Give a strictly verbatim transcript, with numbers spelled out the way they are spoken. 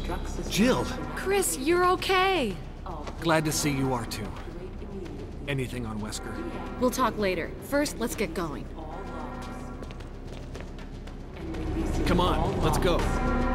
Jill! Chris, you're okay. Glad to see you are too. Anything on Wesker? We'll talk later. First, let's get going. Come on, let's go.